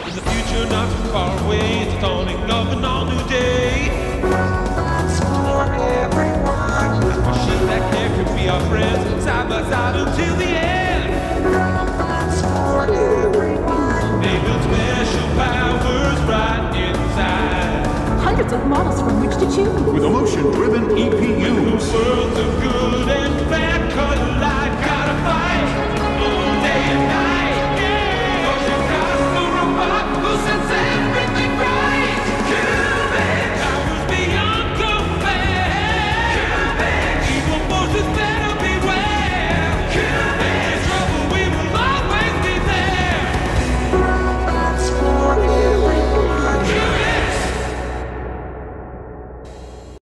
In the future not too far away, it's the dawning of an all-new day. For everyone, a machine that care could be our friends, side by side until the end.